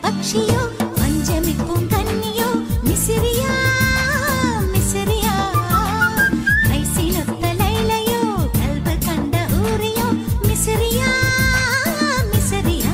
പക്ഷിയോ പഞ്ചമിപ്പും കന്നിയോ മിസിറിയാ മിസിറിയാ ഐസിനൊത്ത ലൈലയോ കൽബ് കണ്ട ഊറിയോ മിസിറിയാ മിസിറിയാ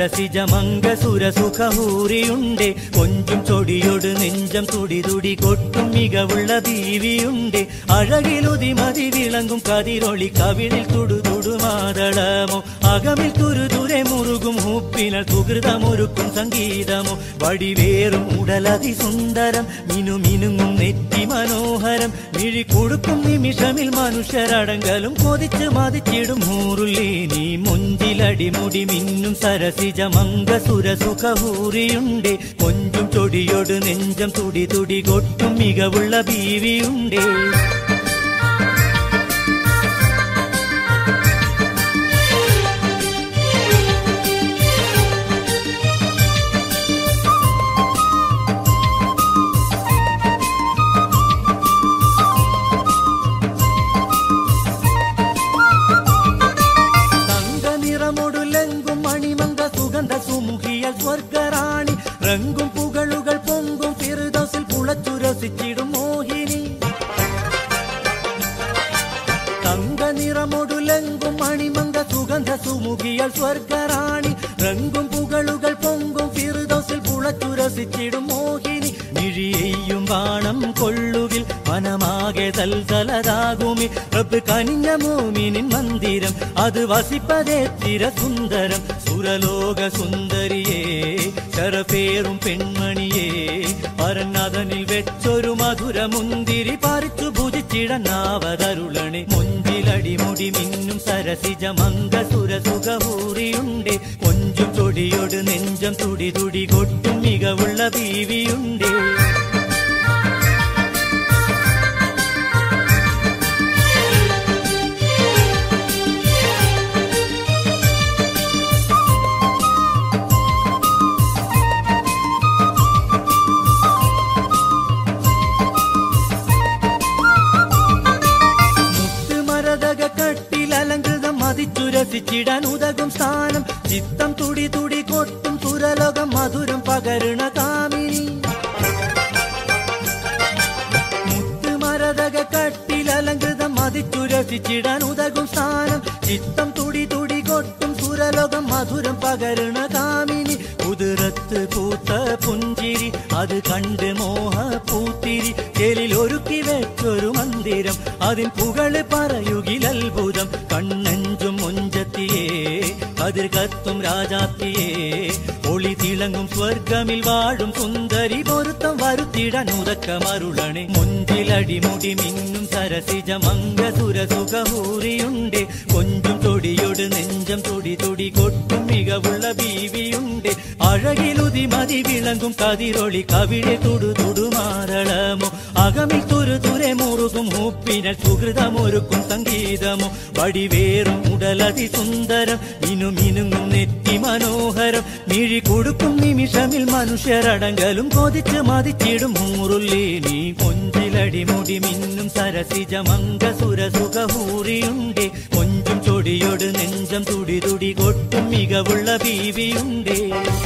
സരസിജ മംഗസുരസുഖഹൂറിയുണ്ടേ കൊഞ്ചും ചൊടിയോട് നെഞ്ചം തുടി തുടി കൊട്ടും മികവുള്ള ബീവിയുണ്ടേ അഴകിലുതി മതി വിളങ്ങും കതിരൊളി കവിളിൽ തുടുതുടുമാതളമോ അകമിൽ തുരുതുരെ മുറുകും ഹൂപ്പിനൽ സുഹൃതമൊരുക്കും സംഗീതമോ വടിവേറും ഉടലതി സുന്ദരം മിനുമിനുങ്ങും നെറ്റി മനോഹരം മിഴി കൊടുക്കും നിമിഷമിൽ മനുഷ്യരടങ്കലും കൊതിച്ച് മതിച്ചിടും മൂറുള്ളി നീ മുഞ്ചിലടിമുടി മിന്നും സരസിജ മംഗസുരസുഖഹൂറിയുണ്ടേ കൊഞ്ചും ചൊടിയോട് നെഞ്ചം തുടി തുടി കൊട്ടും മികവുള്ള ബീവിയുണ്ടേ സ്വർഗറാണി രംഗും പുകളുകൾ പൊങ്കും ഫിർദൗസിൽ പുളച്ചുരസിച്ചിടും മോഹിനി തങ്ക നിറമൊടുലങ്കും മണിമങ്ക സുഗന്ധ സുമുഖിയൽ സ്വർഗറാണി രംഗും പുകളുകൾ പൊങ്കും ഫിർദൗസിൽ പുളച്ചുരസിച്ചിടും മോഹിനി മിഴിയെയ്യും ബാണം കൊള്ളുകിൽ മനമാകെ തൽതലതാകുമി റബ്ബ് കനിഞ്ഞ മോമിനിൻ മന്ദിരം അത് വസിപ്പതേ തിരസുന്ദരം സുരലോക സുന്ദരിയേ ശരഫേറും പെൺമണിയേ പരന്നതനിൽ വെച്ചൊരു മധുര മുന്തിരി പറിച്ചു ഭുജിച്ചിടനാവതരുളണി മുഞ്ചിലടിമുടി മിന്നും സരസിജ മംഗസുരസുഖഹൂറിയുണ്ടേ കൊഞ്ചും ചൊടിയോട് നെഞ്ചം തുടി തുടി കൊട്ടും മികവുള്ള ബീവിയുണ്ടേ മതിച്ചുരസിച്ചിടാൻ ഉതകും സ്ഥാനം ചിത്തം തുടി തുടി കൊട്ടും സുരലോകം മധുരം പകരുണ കാമിനി മുത്തുമരതക കട്ടിലലങ്കൃതം മതിച്ചുരസിച്ചിടാൻ ഉതകും സ്ഥാനം ചിത്തം തുടി തുടി കൊട്ടും സുരലോകം മധുരം പകരുണ കാമിനി കുതിരത്ത് പൂത്ത പുഞ്ചിരി അത് കണ്ട് മോഹ പൂത്തിരി ചേലിൽ ഒരുക്കി വെച്ചൊരു മന്ദിരം അതിൻ പുകള് പറയുകിലത്ഭുതം കണ്ണഞ്ചും മുഞ്ചത്തിയേ കതിർ കത്തും രാജാത്തിയേ ഒളി തിളങ്ങും സ്വർഗമിൽ വാഴും സുന്ദരി പൊരുത്തം വരുത്തിടാൻ ഉറക്കമരുളണേ മുഞ്ചിലടിമുടി മിന്നും സരസിജ മംഗസുരസുഖഹൂറിയുണ്ടേ കൊഞ്ചും തൊടിയോട് നെഞ്ചം തുടി തുടി കൊട്ടും മികവുള്ള ബീവിയുണ്ടേ അഴകിലുതി മതി വിളങ്ങും കതിരൊളി കവിളെ തുടുതുടുമാരളമോ അകമിൽ തുരുതുരെ മുറുകും ഹൂപ്പിനൽ സുഹൃതമൊരുക്കും സംഗീതമോ വടിവേറും ഉടലതി സുന്ദരം മിനുമിനുങ്ങും നെറ്റി മനോഹരം മിഴി കൊടുക്കും നിമിഷമിൽ മനുഷ്യരടങ്കലും കൊതിച്ച് മതിച്ചിടും മൂറുള്ളി നീ കൊഞ്ചിലടിമുടി മിന്നും സരസിജ മംഗസുരസുഖഹൂറിയുണ്ടേ കൊഞ്ചും ചൊടിയോട് നെഞ്ചം തുടി തുടി കൊട്ടും മികവുള്ള ബീവിയുണ്ടേ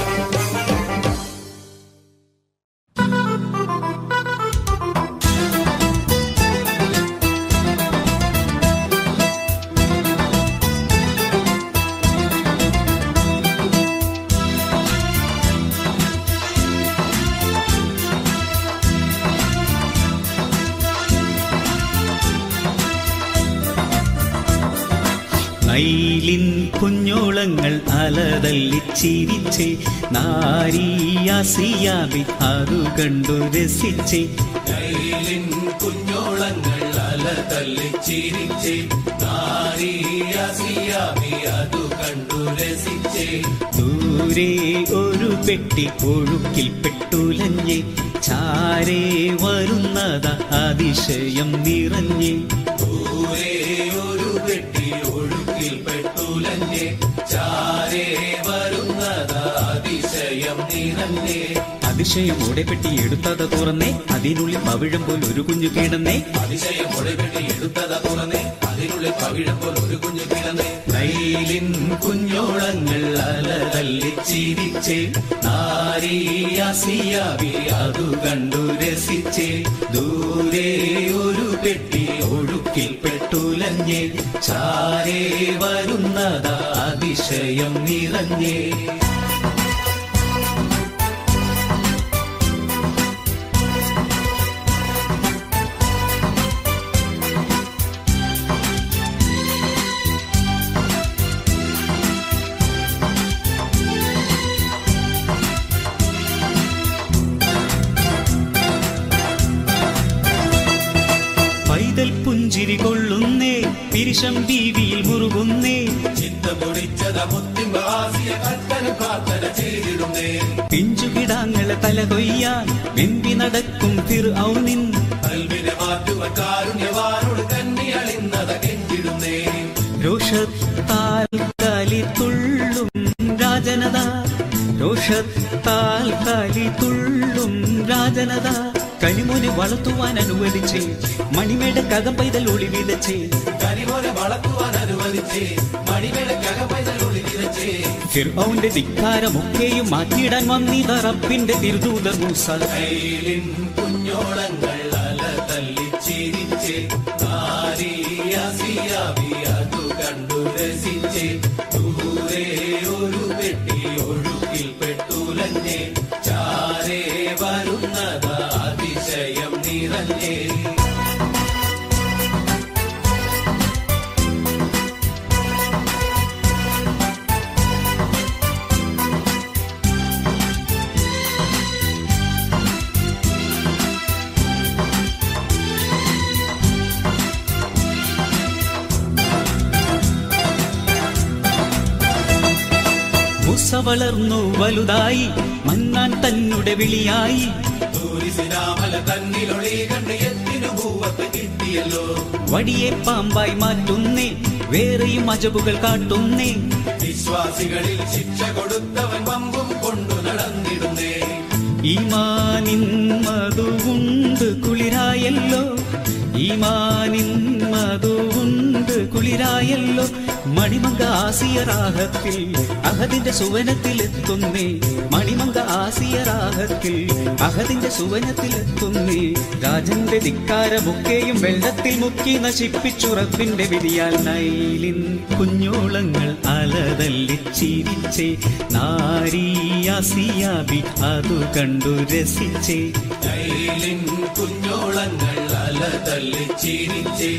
നൈലിൻ കുഞ്ഞോളങ്ങൾ അലതല്ലിച്ചിരിച്ചേ നാരിയാസിയാബി അതു കണ്ടു രസിച്ചേ നൈലിൻ കുഞ്ഞോളങ്ങൾ അലതല്ലിച്ചിരിച്ചേ നാരിയാസിയാബി അതു കണ്ടു രസിച്ചേ ദൂരെ ഒരു പെട്ടി ഒഴുക്കിൽ പെട്ടുലഞ്ഞേ ചാരേ വരുന്നത അതിശയം നിറഞ്ഞേ ദൂരെ ഒരു പെട്ടി ഒഴുക്കിൽ പെട്ടുലഞ്ഞേ ചാരേ വരുന്നത അതിശയം നിറഞ്ഞേ അതിശയമോടെ പെട്ടി എടുത്തത് തുറന്നേ അതിനുള്ളിൽ പവിഴം പോൽ ഒരു കുഞ്ഞു കിടന്നേ അതിശയമോടെ പെട്ടി എടുത്തത് തുറന്നേ അതിനുള്ളിൽ പവിഴം പോൽ ഒരു കുഞ്ഞു കിടന്നേ നൈലിൻ കുഞ്ഞോളങ്ങൾ അലതല്ലിച്ചിരിച്ചേ നാരിയാസിയാബി അതു കണ്ടു രസിച്ചേ ദൂരെ ഒരു പെട്ടി ഒഴുക്കിൽ പെട്ടുലഞ്ഞേ ചാരേ വരുന്നതാ അതിശയം നിറഞ്ഞേ പുഞ്ചിരി കൊള്ളുന്നേ പിരിശം ബീവിയിൽ മുറുകുന്നേ ചിത്തമൊടിച്ചത മുത്തിമ്പാസിയ കത്തന പ്രാർത്ഥന ചെയ്തിടുന്നേ പിഞ്ചുകിടാങ്ങളെ തല കൊയ്യാൻ വെമ്പി നടക്കും ഫിർഔനിൻ കൽവിനെ മാറ്റുവാൻ കാരുണ്യവാനോട് കന്നിയളിന്നത കെഞ്ചിടുന്നേ രോഷത്താൽ കലി തുള്ളും രാജനത രോഷത്താൽ കലി തുള്ളും രാജനത കനിമോനെ വളർത്തുവാൻ അനുവദിച്ചേ മണിമേടക്കകം പൈതൽ ഒളി വിതച്ചേ കനിമോനെ വളർത്തുവാൻ അനുവദിച്ചേ മണിമേടക്കകം പൈതൽ ഒളി വിതച്ചേ ഫിർഔന്റെ ധിക്കാരമൊക്കെയും മാറ്റിയിടാൻ വന്നിത റബ്ബിന്റെ തിരുദൂതർ മൂസ കൈലിൻ കുഞ്ഞോളങ്ങൾ അല തല്ലി ചിരിച്ചേ നാരിയാസിയാവി അതു കണ്ടു രസിച്ചേ ദൂരെ ഒരു പെട്ടി ഒഴുക്കിൽ പെട്ടുലഞ്ഞേ ചാരേ വരുന്നത് അതിശയം നിറഞ്ഞേ മൂസ വളർന്നു വലുതായി മന്നാൻ തന്നുടെ വിളിയായി തൂരിസിനാമല തന്നിലൊളി കണ്ട് എത്തിനു ഭൂവത്ത് കിട്ടിയല്ലോ വടിയെ പാമ്പായി മാറ്റുന്നേ വേറെയും അജബുകൾ കാട്ടുന്നേ വിശ്വാസികളിൽ ശിക്ഷ കൊടുത്തവൻ വമ്പും കൊണ്ടു നടന്നിടുന്നേ ഈമാനിൻ മധുവുണ്ട് കുളിരായല്ലോ ഈമാനിൻ മധുവുണ്ട് കുളിരായല്ലോ മണിമങ്ക ആസിയ രാഗത്തിൽ അഹദിന്റെ സുവനത്തിലെത്തുന്നേ മണിമങ്ക ആസിയ രാഗത്തിൽ അഹദിന്റെ സുവനത്തിലെത്തുന്നേ രാജന്റെ ധിക്കാരമൊക്കെയും വെള്ളത്തിൽ മുക്കി നശിപ്പിച്ചു റബ്ബിന്റെ വിധിയാൽ നൈലിൻ കുഞ്ഞോളങ്ങൾ അലതല്ലി ചിരിച്ചേ നാരിയാസിയാബി അതു കണ്ടു രസിച്ചേ കൈലിൻ കുഞ്ഞോളങ്ങൾ അല തല്ലി ചിരിച്ചേ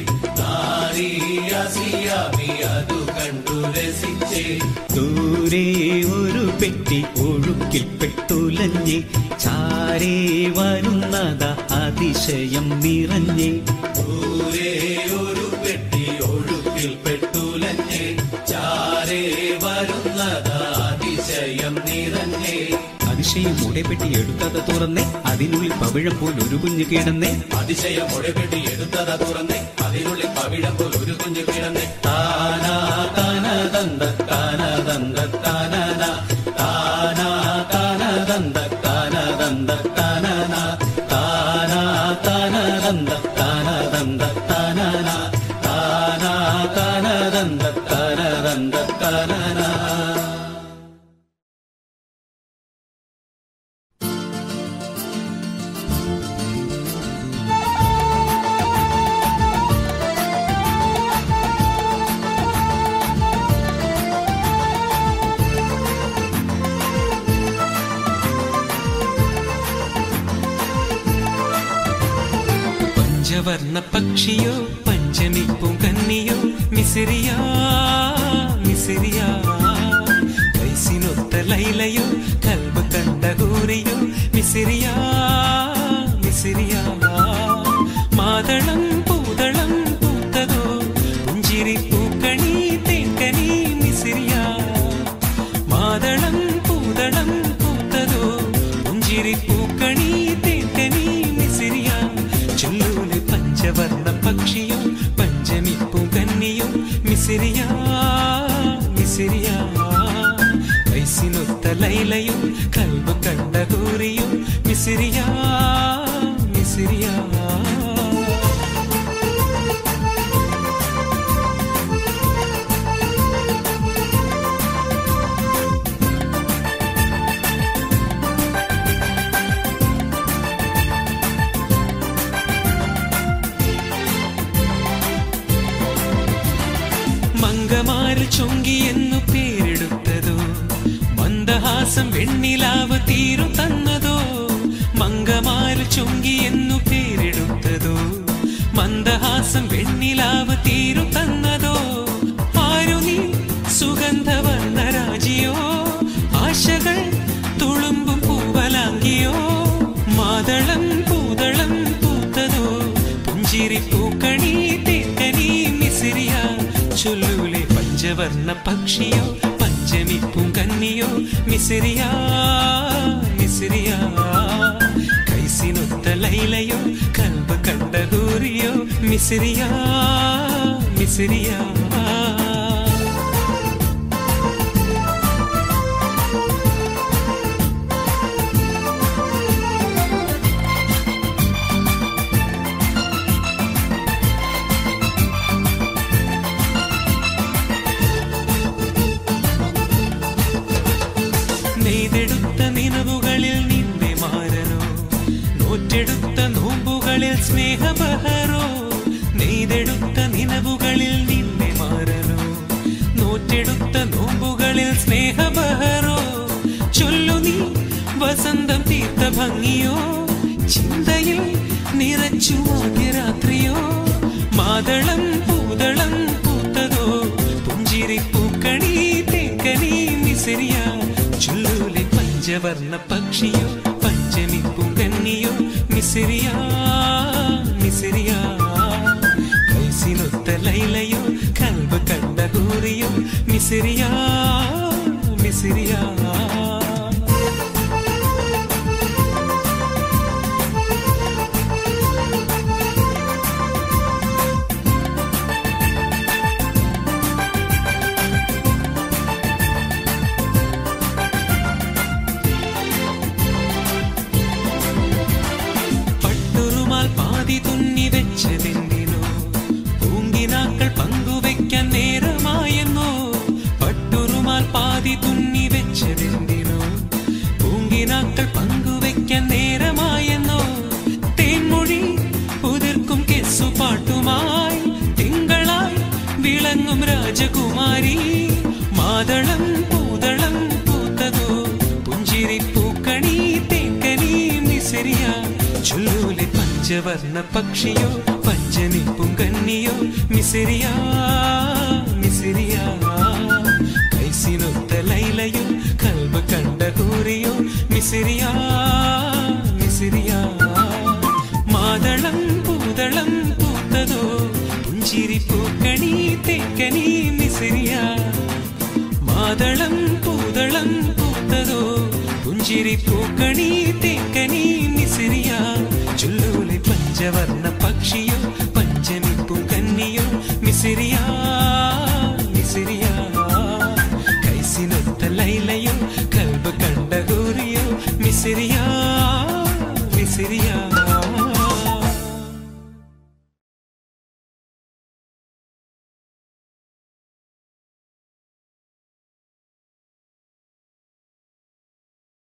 നാരിയാസിയാബി അതു കണ്ടു രസിച്ചേ ദൂരെ ഒരു പെട്ടി ഒഴുക്കിൽ പെട്ടുലഞ്ഞേ ചാരേ വരുന്നത അതിശയം നിറഞ്ഞേ ദൂരെ ഒരു പെട്ടി ഒഴുക്കിൽ പെട്ടുലഞ്ഞേ ചാരേ വരുന്നത് അതിശയം നിറഞ്ഞേ അതിശയമോടെ പെട്ടി എടുത്തത് തുറന്നേ അതിനുള്ളിൽ പവിഴം പോൽ ഒരു കുഞ്ഞു കിടന്നേ അതിശയമോടെ പെട്ടി എടുത്തത് തുറന്നേ അതിനുള്ളിൽ പവിഴം പോൽ ഒരു കുഞ്ഞു കിടന്നേ താനാ താന തന്ത താന തന്ത താനന താനാ താന തന്ത താന തന്ത താനന താനാ താന തന്ത താന തന്ത താനന താനാ താന തന്ത താന തന്ത താനന പഞ്ചവർണ്ണ പക്ഷിയോ പഞ്ചമിപ്പും കന്നിയോ മിസിറിയ മിസിറിയ വയസ്സിനൊത്ത ലൈലയോ കൽബ് കണ്ട ഹൂറിയോ മിസിറിയ മിസിറിയ മാതളം പൂതളം പൂത്തതോ പുഞ്ചിരി പൂക്കണി തേക്കനി മിസിറിയ മാതളം പൂതളം പൂത്തതോ പുഞ്ചിരി പൂക്കണി തേക്കനി മിസിറിയ ചൊല്ലൂല് പഞ്ചവർണ്ണ പക്ഷിയോ പഞ്ചമിപ്പൂ കന്നിയോ മിസിറിയ മിസിറിയ വയസ്സിനൊത്ത ലൈലയോ കൽബ് കണ്ട ഹൂറിയോ മിസിറിയ മിസിറിയ മങ്കമാരിൽ ചൊങ്കി എന്നു പേരെടുത്തതോ മന്ദഹാസം വെണ്ണിലാവ് തീരു തന്നതോ മങ്കമാരിൽ ചൊങ്കി എന്നു പേരെടുത്തതോ മന്ദഹാസം വെണ്ണിലാവ് തീരു തന്നതോ ആരു നീ സുഗന്ധവർണ്ണ രാജിയോ ആശകൾ തുളുമ്പും പൂവലാങ്കിയോ മാതളം പൂതളം പൂത്തതോ പുഞ്ചിരി പൂക്കണി പഞ്ചവർണ്ണ പക്ഷിയോ പഞ്ചമി പൂങ്കന്നിയോ മിസിറിയാ മിസിറിയാ കൈസിനൊത്ത ലൈലയോ കൽബ് കണ്ട ഹൂറിയോ മിസിറിയാ മിസിറിയാ നെയ്തെടുത്ത നിലവുകളിൽ നിന്നെ മാറനോ നോറ്റെടുത്ത നോമ്പുകളിൽ സ്നേഹബഹരോ നെയ്തെടുത്ത നിലവുകളിൽ നിന്നെ മാറനോ നോറ്റെടുത്ത നോമ്പുകളിൽ സ്നേഹബഹരോ ചൊല്ലു നീ വസന്തം തീർത്ത ഭംഗിയോ ചിന്തയിൽ നിറച്ചു ആദ്യരാത്രിയോ മാതളം പൂതളം പൂത്തതോ പുഞ്ചിരി പൂക്കണി തേക്കനി മിസിറിയാ ചുല്ലൂലെ പഞ്ചവർണ്ണ പക്ഷിയോ പഞ്ചമി പൂങ്കന്നിയോ മിസിറിയാ മിസിറിയാ കൈസിനൊത്ത ലൈലയോ കൽബ് കണ്ട ഹൂറിയോ മിസിറിയാ മിസിറിയാ പാതി തുന്നി വെച്ചതെന്തിനോ പൂങ്കിനാക്കൾ പങ്കുവെക്കാൻ നേരമായെന്നോ പട്ടുറുമാൽ പാതി തുന്നി വെച്ചതെന്തിനോ പൂങ്കിനാക്കൾ പങ്കുവെക്കാൻ നേരമായെന്നോ തേൻമൊഴി ഉതിർക്കും കെസ്സുപാട്ടുമായി തിങ്കളായി വിളങ്ങും രാജകുമാരി മാതളം പൂതളം പൂത്തതോ പുഞ്ചിരി പൂക്കണി തേക്കനി മിസിറിയാ ചുല്ലൂലെ പഞ്ചവർണ്ണ പക്ഷിയോ പഞ്ചമി പൂങ്കന്നിയോ മിസിറിയാ മിസിറിയാ കൈസിനൊത്ത ലൈലയോ കൽബ് കണ്ട ഹൂറിയോ മിസിറിയാ മിസിറിയാ മാതളം പൂതളം പൂത്തതോ പുഞ്ചിരി പൂക്കണി തേക്കനി മിസിറിയാ മാതളം പൂതളം പൂത്തതോ പുഞ്ചിരി പൂക്കണി തേക്കനി മിസിറിയാ ചുല്ലൂലെ പഞ്ചവർണ്ണ പക്ഷിയോ പഞ്ചമി പൂങ്കന്നിയോ മിസിറിയാ മിസിറിയാ കൈസിനൊത്ത ലൈലയോ കൽബ് കണ്ട ഹൂറിയോ മിസിറിയാ മിസിറിയാ